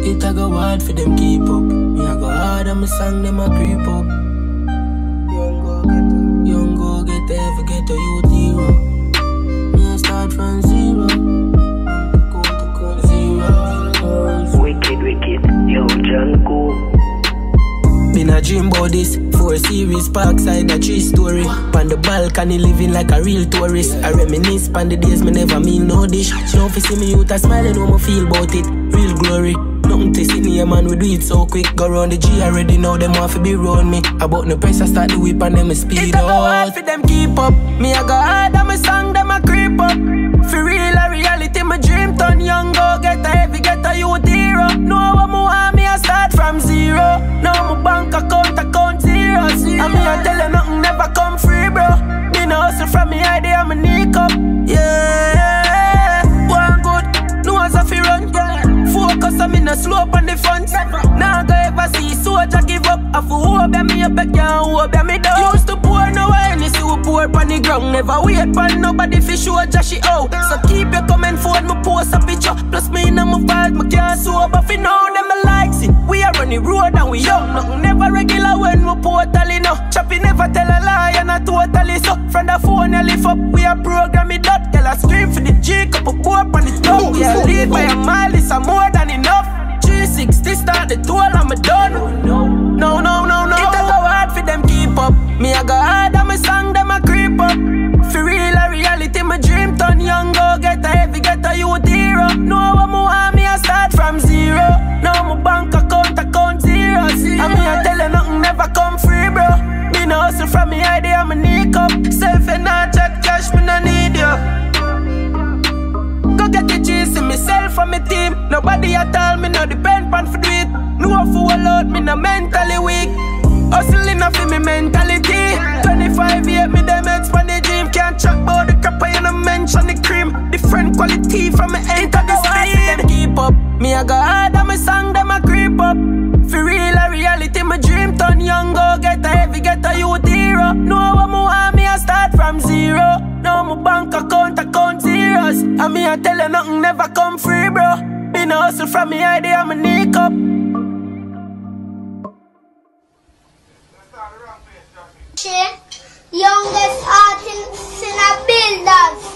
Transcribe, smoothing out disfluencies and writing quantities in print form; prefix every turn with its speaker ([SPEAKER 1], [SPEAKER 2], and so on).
[SPEAKER 1] It a go hard for them keep up. Me a go hard and my song them a creep up. Young go get every get a youth hero. Me a start from zero.
[SPEAKER 2] Wicked, yo, JohnCoop.
[SPEAKER 1] Been a dream about this 4 series, parkside a 3-story. On the balcony living like a real tourist. I reminisce on the days me never meal no dish. Now if you see me youth a smiling, how me feel about it. Real glory. Nothing to see me, man, we do it so quick. Go round the G already know them want to be round me. About no pressure, start the whip and them speed up. It a go hard for them keep up. Me a go hard and my song them a creep up. For real a reality, my dream turn young. Go get a heavy, get a youth hero. Know what me want, me a start from zero. Now my bank account zeros. And me a tell you nothing never come free, bro. Me no hustle from me idea, me nick up. Yeah, one good, no one's a fi run. Focus on me no slope on the front. Now go ever see soldier give up. I for hope ya me up, I can't hope ya me down. Used to pour no any see who pour on the ground. Never wait for nobody fi show Jahshii out. So keep your comment phone, me post a picture. Plus me in my vibe, me can't sober fi now. Them me likes it. We are on the road and we young. Nothing never regular when we totally no. Choppy never tell a lie and I totally so. From the phone you lift up, we are program it up. Tell her scream for the J-Cup, a pour on the top. We are lead by a mile, it's a more than enough. 360 start the toll and me done. No. It a go hard for them keep up. Me a go hard and my song them a creep up. For real a reality, my dream turn young. Go get a heavy, get a youth hero. Know what me want, me a start from zero. Now my bank account zeros. And me a tell you nothing never come free, bro. Me no hustle from me idea, me nick up. So if you not check cash, me no need you. Go get the cheese in myself and my team. Nobody at all, me no depend on for do it. No fool out, me no mentally weak. Hustling off in me mentality. 25 years, me them expand the dream. Can't chat about the crap, I no mention the cream. Different quality from me enter the speed. Keep up, me a go hard and my song them a creep up. For real a reality, my dream turn young. Go get a heavy, get a youth hero. Know what me want, me a start from zero. Now my bank account zeros. And me a tell you nothing never come free, bro. Me no hustle from me idea, me nick up.
[SPEAKER 3] Youngest artist in a builders.